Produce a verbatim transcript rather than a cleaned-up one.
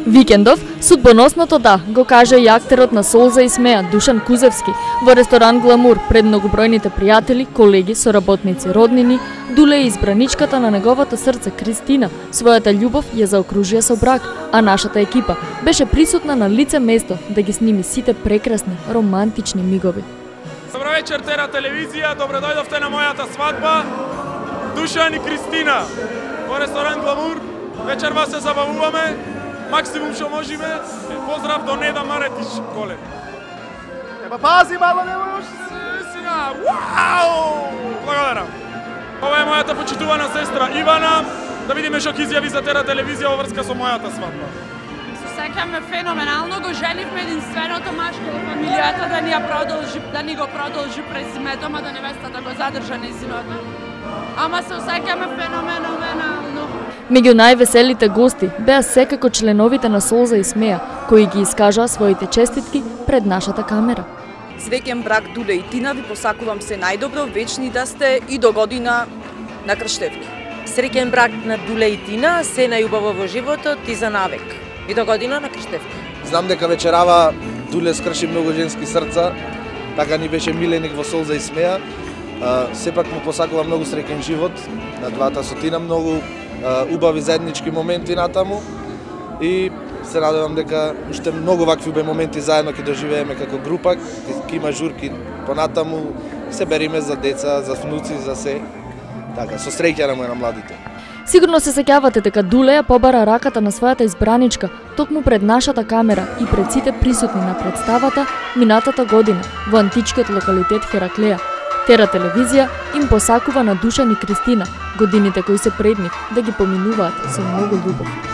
Викендов, судбоносното да, го каже и актерот на Солза и смеа Душан Кузевски во ресторан Гламур пред многобројните пријатели, колеги, соработници, роднини. Дуле е избраничката на неговото срце Кристина, својата љубов ја заокружија со брак, а нашата екипа беше присутна на лице место да ги сними сите прекрасни, романтични мигови. Добро вечер, Тера телевизија, добро дојдовте на мојата свадба. Душан и Кристина во ресторан Гламур. Вечерва се забавуваме, максимум што можеме. Поздрав до Неда Маретич, голем. Еба пази мало, немој уште. Сега, вау! Благодарам. Ова е мојата почитувана сестра Ивана. Да видиме што ќе изјави за Тера телевизија во врска со мојата свадба. Сеќаме феноменално, го желивме единственото машко во фамилијата да ни ја продолжи, да ни го продолжи презимето, ама да невестата го задржа нејзиното. Ама се осеќаме феноменално. Меѓу највеселите гости беа секако членовите на Солза и смеа, кои ги искажаа своите честитки пред нашата камера. Среќен брак Дуле и Тина, ви посакувам се најдобро, вечни да сте и до година на крштевки. Среќен брак на Дуле и Тина, се најубаво во животот и за навек. И до година на крштевки. Знам дека вечерава Дуле скрши многу женски срца, така ни беше миленик во Солза и смеа. Uh, сепак му посакувам многу среќен живот на двата со Тина, многу uh, убави заеднички моменти натаму и се надевам дека уште многу вакви убави моменти заедно ќе доживееме како група, ќе има журки понатаму, се бериме за деца, за внуци, за се. Така, со среќа на мој на младите. Сигурно се сеќавате дека Дуле ја побара раката на својата избраничка токму пред нашата камера и пред сите присутни на представата минатата година во античкиот локалитет Хераклеја. Тера телевизија им посакува на Душан и Кристина годините кои се пред нив да ги поминуваат со многу љубов.